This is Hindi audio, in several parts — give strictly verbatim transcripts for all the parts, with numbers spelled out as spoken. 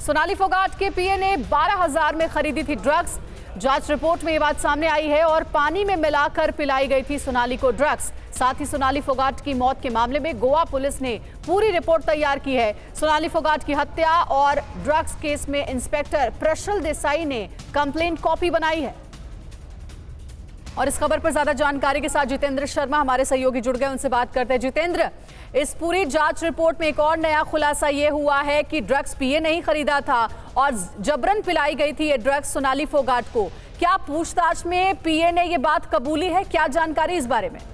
सोनाली फोगाट के पीए ने बारह हजार में खरीदी थी ड्रग्स। जांच रिपोर्ट में ये बात सामने आई है और पानी में मिलाकर पिलाई गई थी सोनाली को ड्रग्स। साथ ही सोनाली फोगाट की मौत के मामले में गोवा पुलिस ने पूरी रिपोर्ट तैयार की है। सोनाली फोगाट की हत्या और ड्रग्स केस में इंस्पेक्टर प्रशल देसाई ने कंप्लेंट कॉपी बनाई है। और इस खबर पर ज्यादा जानकारी के साथ जितेंद्र शर्मा हमारे सहयोगी जुड़ गए, उनसे बात करते हैं। जितेंद्र, इस पूरी जांच रिपोर्ट में एक और नया खुलासा ये हुआ है कि ड्रग्स पीए नहीं खरीदा था और जबरन पिलाई गई थी ये ड्रग्स सोनाली फोगाट को। क्या पूछताछ में पीए ने ये बात कबूली है? क्या जानकारी इस बारे में?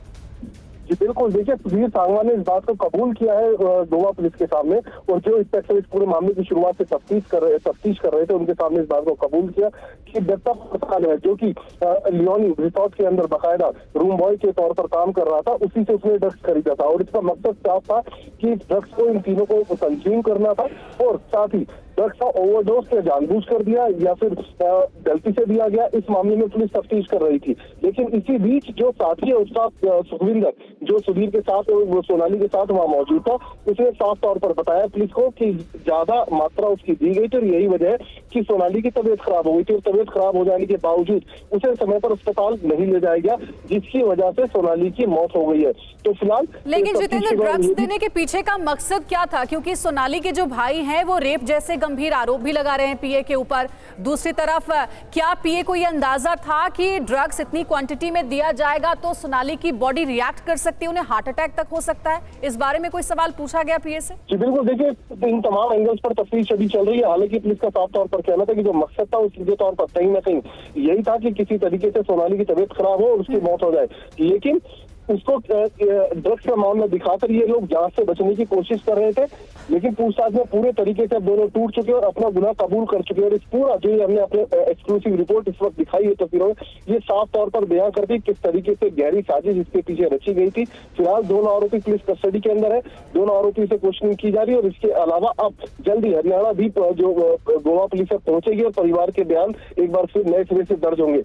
जी बिल्कुल, देखिए सुधीर सांगवान ने इस बात को कबूल किया है गोवा पुलिस के सामने, और जो इंस्पेक्टर इस पूरे मामले की शुरुआत से तफ्तीश कर रहे तफ्तीश कर रहे थे उनके सामने इस बात को कबूल किया कि दत्ता प्रसाद है जो कि लियोनी रिसोर्ट के अंदर बाकायदा रूम बॉय के तौर पर काम कर रहा था, उसी से उसने ड्रग्स खरीदा था। और इसका मकसद साफ था कि ड्रग्स को इन तीनों को कंज्यूम करना था और साथ ही ड्रग्स का ओवरडोज या जानबूझ कर दिया या फिर गलती से दिया गया, इस मामले में पुलिस तफ्तीश कर रही थी। लेकिन इसी बीच जो साथी है उसका सुखविंदर, जो सुधीर के साथ वो सोनाली के साथ वहाँ मौजूद था, उसने साफ तौर पर बताया पुलिस को कि ज्यादा मात्रा उसकी दी गई थी और यही वजह है कि सोनाली की तबीयत खराब हो गई थी और तबीयत खराब हो जाने के बावजूद उसे समय पर अस्पताल नहीं ले जाया गया, जिसकी वजह से सोनाली की मौत हो गई है। तो फिलहाल लेकिन जितेंद्र, ड्रग्स देने के पीछे का मकसद क्या था? क्योंकि सोनाली के जो भाई हैं वो रेप जैसे गंभीर आरोप भी लगा रहे हैं पीए के ऊपर। दूसरी तरफ क्या पीए को यह अंदाजा था कि ड्रग्स इतनी क्वांटिटी में दिया जाएगा तो सोनाली की बॉडी रिएक्ट कर सकती है, उन्हें हार्ट अटैक तक हो सकता है? इस बारे में कोई सवाल पूछा गया पीए से? जी बिल्कुल, देखिए इन तमाम एंगल्स पर तफ्तीश अभी चल रही है। हालांकि पुलिस का साफ तौर पर कहना था कि जो मकसद था उसके तौर पर कहीं ना कहीं यही था कि किसी तरीके से सोनाली की तबीयत खराब हो और उसकी मौत हो जाए। लेकिन उसको ड्रग्स का मामला दिखाकर ये लोग जांच से बचने की कोशिश कर रहे थे, लेकिन पूछताछ में पूरे तरीके से दोनों टूट चुके और अपना गुनाह कबूल कर चुके। और इस पूरा जो हमने अपने एक्सक्लूसिव रिपोर्ट इस वक्त दिखाई है तस्वीरों में, ये साफ तौर पर बयां करती किस तरीके से गहरी साजिश इसके पीछे रची गई थी। फिलहाल दोनों आरोपी पुलिस कस्टडी के अंदर है, दोनों आरोपी से क्वेश्चनिंग की जा रही है और इसके अलावा अब जल्दी हरियाणा भी जो गोवा पुलिस पहुंचेगी और परिवार के बयान एक बार फिर नए सिरे से दर्ज होंगे।